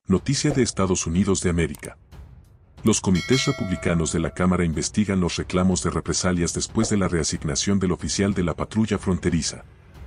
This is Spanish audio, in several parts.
Noticia de Estados Unidos de América. Los comités republicanos de la Cámara investigan los reclamos de represalias después de la reasignación del oficial de la patrulla fronteriza.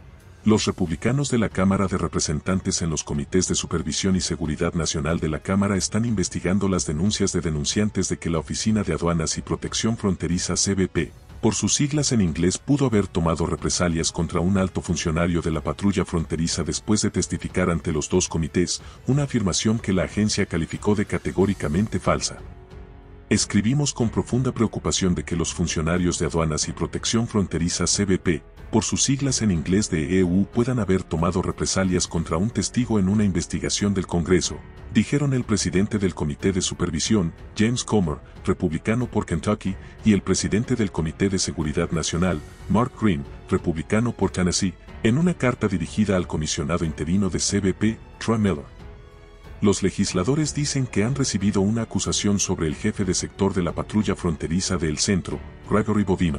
Los republicanos de la Cámara de Representantes en los comités de supervisión y seguridad nacional de la Cámara están investigando las denuncias de denunciantes de que la Oficina de Aduanas y Protección Fronteriza CBP, por sus siglas en inglés, pudo haber tomado represalias contra un alto funcionario de la patrulla fronteriza después de testificar ante los dos comités, una afirmación que la agencia calificó de categóricamente falsa. Escribimos con profunda preocupación de que los funcionarios de Aduanas y Protección Fronteriza CBP, por sus siglas en inglés de EU, puedan haber tomado represalias contra un testigo en una investigación del Congreso, dijeron el presidente del Comité de Supervisión, James Comer, republicano por Kentucky, y el presidente del Comité de Seguridad Nacional, Mark Green, republicano por Tennessee, en una carta dirigida al comisionado interino de CBP, Troy Miller. Los legisladores dicen que han recibido una acusación sobre el jefe de sector de la patrulla fronteriza de El Centro, Gregory Bovino.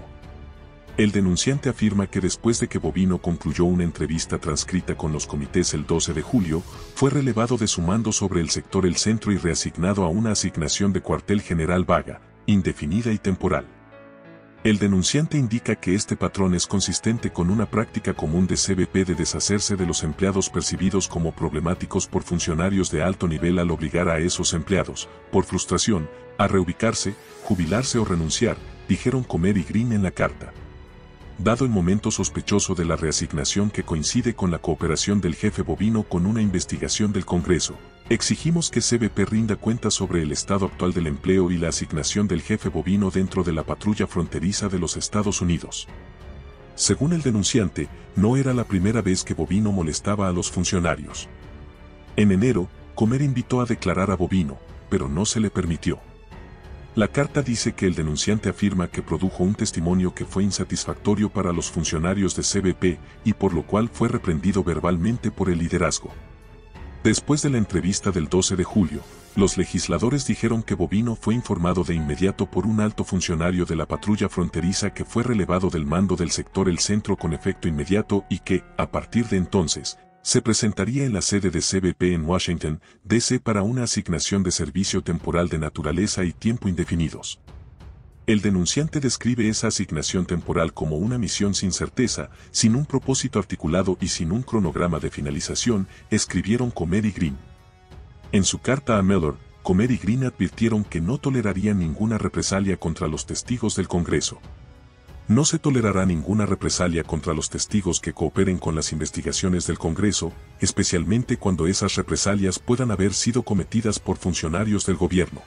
El denunciante afirma que después de que Bovino concluyó una entrevista transcrita con los comités el 12 de julio, fue relevado de su mando sobre el sector El Centro y reasignado a una asignación de cuartel general vaga, indefinida y temporal. El denunciante indica que este patrón es consistente con una práctica común de CBP de deshacerse de los empleados percibidos como problemáticos por funcionarios de alto nivel al obligar a esos empleados, por frustración, a reubicarse, jubilarse o renunciar, dijeron Comer y Green en la carta. Dado el momento sospechoso de la reasignación que coincide con la cooperación del jefe Bovino con una investigación del Congreso, exigimos que CBP rinda cuentas sobre el estado actual del empleo y la asignación del jefe Bovino dentro de la patrulla fronteriza de los Estados Unidos. Según el denunciante, no era la primera vez que Bovino molestaba a los funcionarios. En enero, Comer invitó a declarar a Bovino, pero no se le permitió. La carta dice que el denunciante afirma que produjo un testimonio que fue insatisfactorio para los funcionarios de CBP y por lo cual fue reprendido verbalmente por el liderazgo. Después de la entrevista del 12 de julio, los legisladores dijeron que Bovino fue informado de inmediato por un alto funcionario de la patrulla fronteriza que fue relevado del mando del sector El Centro con efecto inmediato y que, a partir de entonces, se presentaría en la sede de CBP en Washington, D.C. para una asignación de servicio temporal de naturaleza y tiempo indefinidos. El denunciante describe esa asignación temporal como una misión sin certeza, sin un propósito articulado y sin un cronograma de finalización, escribieron Comer y Green. En su carta a Miller, Comer y Green advirtieron que no tolerarían ninguna represalia contra los testigos del Congreso. No se tolerará ninguna represalia contra los testigos que cooperen con las investigaciones del Congreso, especialmente cuando esas represalias puedan haber sido cometidas por funcionarios del gobierno.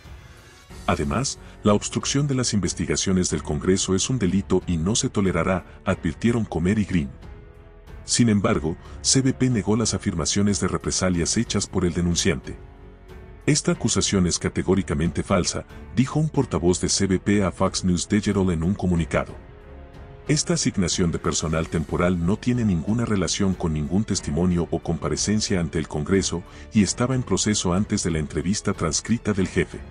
Además, la obstrucción de las investigaciones del Congreso es un delito y no se tolerará, advirtieron Comer y Green. Sin embargo, CBP negó las afirmaciones de represalias hechas por el denunciante. Esta acusación es categóricamente falsa, dijo un portavoz de CBP a Fox News Digital en un comunicado. Esta asignación de personal temporal no tiene ninguna relación con ningún testimonio o comparecencia ante el Congreso y estaba en proceso antes de la entrevista transcrita del jefe.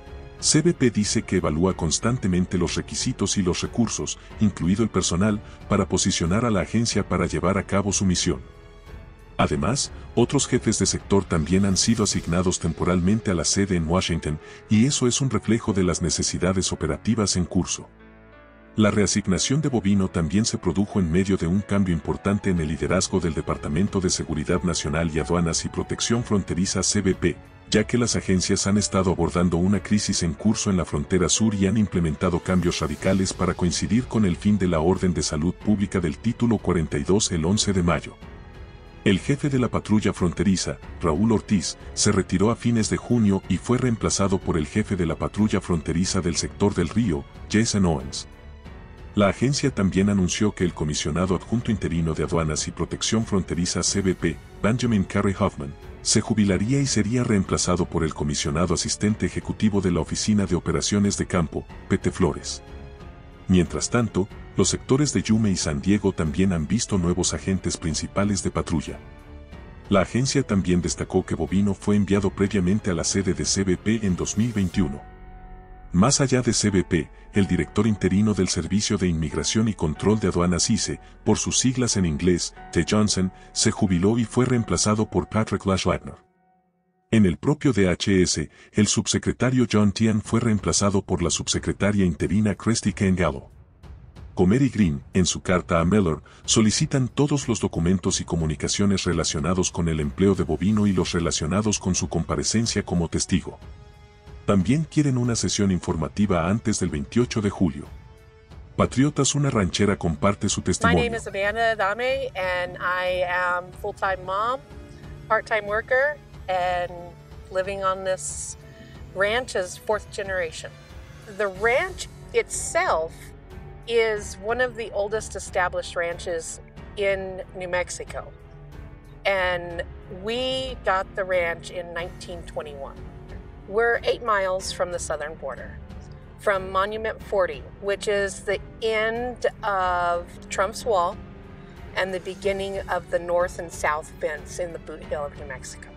CBP dice que evalúa constantemente los requisitos y los recursos, incluido el personal, para posicionar a la agencia para llevar a cabo su misión. Además, otros jefes de sector también han sido asignados temporalmente a la sede en Washington, y eso es un reflejo de las necesidades operativas en curso. La reasignación de Bovino también se produjo en medio de un cambio importante en el liderazgo del Departamento de Seguridad Nacional y Aduanas y Protección Fronteriza CBP, ya que las agencias han estado abordando una crisis en curso en la frontera sur y han implementado cambios radicales para coincidir con el fin de la Orden de Salud Pública del Título 42 el 11 de mayo. El jefe de la patrulla fronteriza, Raúl Ortiz, se retiró a fines de junio y fue reemplazado por el jefe de la patrulla fronteriza del sector del Río, Jason Owens. La agencia también anunció que el comisionado adjunto interino de Aduanas y Protección Fronteriza CBP, Benjamin Carey Hoffman, se jubilaría y sería reemplazado por el comisionado asistente ejecutivo de la Oficina de Operaciones de Campo, Pete Flores. Mientras tanto, los sectores de Yuma y San Diego también han visto nuevos agentes principales de patrulla. La agencia también destacó que Bovino fue enviado previamente a la sede de CBP en 2021. Más allá de CBP, el director interino del Servicio de Inmigración y Control de Aduanas ICE, por sus siglas en inglés, T. Johnson, se jubiló y fue reemplazado por Patrick Lashlatner. En el propio DHS, el subsecretario John Tian fue reemplazado por la subsecretaria interina Christy Gallo. Comer y Green, en su carta a Miller, solicitan todos los documentos y comunicaciones relacionados con el empleo de Bovino y los relacionados con su comparecencia como testigo. También quieren una sesión informativa antes del 28 de julio. Patriotas, una ranchera comparte su testimonio. My name is Amanda Adame, and I am full-time mom, part-time worker, and living on this ranch as fourth generation. The ranch itself is one of the oldest established ranches in New Mexico. And we got the ranch in 1921. We're 8 miles from the southern border, from Monument 40, which is the end of Trump's Wall and the beginning of the north and south fence in the Boot Hill of New Mexico.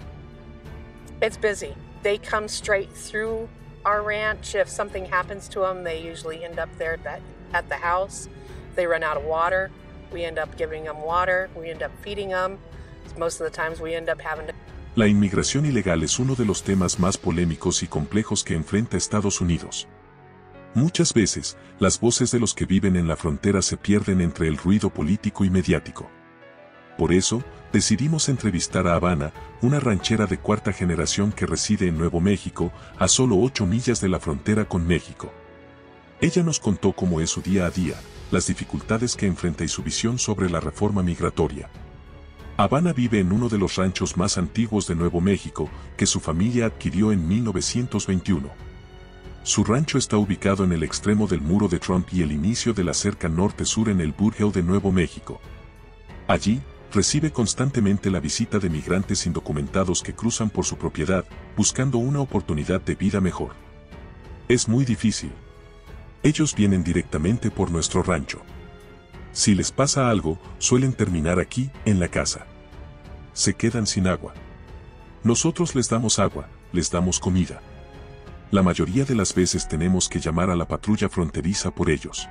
It's busy. They come straight through our ranch. If something happens to them, they usually end up there at the house. They run out of water. We end up giving them water. We end up feeding them. Most of the times we end up having to... La inmigración ilegal es uno de los temas más polémicos y complejos que enfrenta Estados Unidos. Muchas veces, las voces de los que viven en la frontera se pierden entre el ruido político y mediático. Por eso, decidimos entrevistar a Havana, una ranchera de cuarta generación que reside en Nuevo México, a solo 8 millas de la frontera con México. Ella nos contó cómo es su día a día, las dificultades que enfrenta y su visión sobre la reforma migratoria. Havana vive en uno de los ranchos más antiguos de Nuevo México, que su familia adquirió en 1921. Su rancho está ubicado en el extremo del muro de Trump y el inicio de la cerca norte-sur en el Boot Hill de Nuevo México. Allí, recibe constantemente la visita de migrantes indocumentados que cruzan por su propiedad, buscando una oportunidad de vida mejor. Es muy difícil. Ellos vienen directamente por nuestro rancho. Si les pasa algo, suelen terminar aquí, en la casa. Se quedan sin agua. Nosotros les damos agua, les damos comida. La mayoría de las veces tenemos que llamar a la patrulla fronteriza por ellos.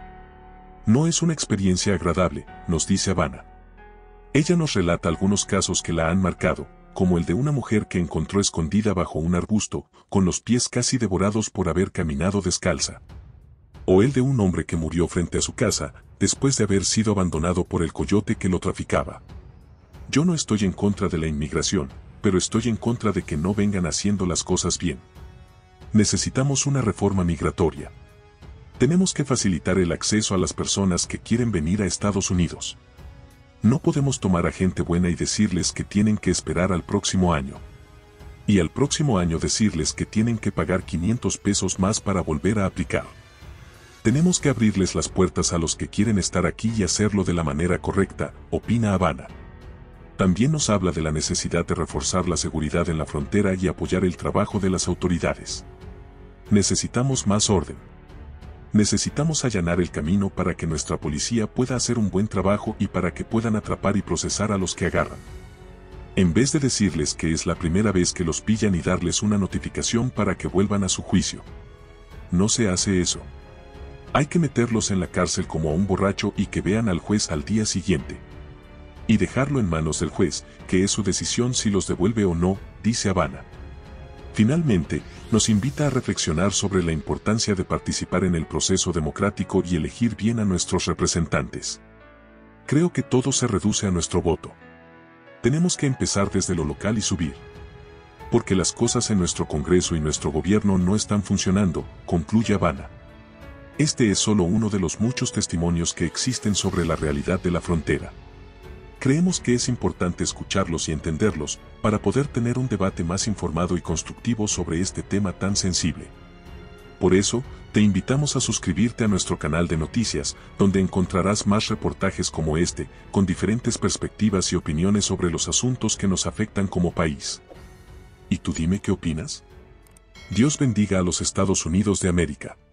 No es una experiencia agradable, nos dice Havana. Ella nos relata algunos casos que la han marcado, como el de una mujer que encontró escondida bajo un arbusto, con los pies casi devorados por haber caminado descalza. O el de un hombre que murió frente a su casa, después de haber sido abandonado por el coyote que lo traficaba. Yo no estoy en contra de la inmigración, pero estoy en contra de que no vengan haciendo las cosas bien. Necesitamos una reforma migratoria. Tenemos que facilitar el acceso a las personas que quieren venir a Estados Unidos. No podemos tomar a gente buena y decirles que tienen que esperar al próximo año. Y al próximo año decirles que tienen que pagar 500 pesos más para volver a aplicar. Tenemos que abrirles las puertas a los que quieren estar aquí y hacerlo de la manera correcta, opina Havana. También nos habla de la necesidad de reforzar la seguridad en la frontera y apoyar el trabajo de las autoridades. Necesitamos más orden. Necesitamos allanar el camino para que nuestra policía pueda hacer un buen trabajo y para que puedan atrapar y procesar a los que agarran. En vez de decirles que es la primera vez que los pillan y darles una notificación para que vuelvan a su juicio. No se hace eso. Hay que meterlos en la cárcel como a un borracho y que vean al juez al día siguiente. Y dejarlo en manos del juez, que es su decisión si los devuelve o no, dice Havana. Finalmente, nos invita a reflexionar sobre la importancia de participar en el proceso democrático y elegir bien a nuestros representantes. Creo que todo se reduce a nuestro voto. Tenemos que empezar desde lo local y subir. Porque las cosas en nuestro Congreso y nuestro gobierno no están funcionando, concluye Havana. Este es solo uno de los muchos testimonios que existen sobre la realidad de la frontera. Creemos que es importante escucharlos y entenderlos, para poder tener un debate más informado y constructivo sobre este tema tan sensible. Por eso, te invitamos a suscribirte a nuestro canal de noticias, donde encontrarás más reportajes como este, con diferentes perspectivas y opiniones sobre los asuntos que nos afectan como país. ¿Y tú dime qué opinas? Dios bendiga a los Estados Unidos de América.